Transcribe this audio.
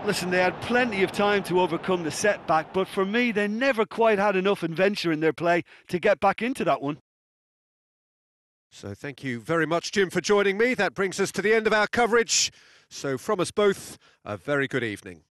Listen, they had plenty of time to overcome the setback, but for me, they never quite had enough adventure in their play to get back into that one. So thank you very much, Jim, for joining me. That brings us to the end of our coverage. So from us both, a very good evening.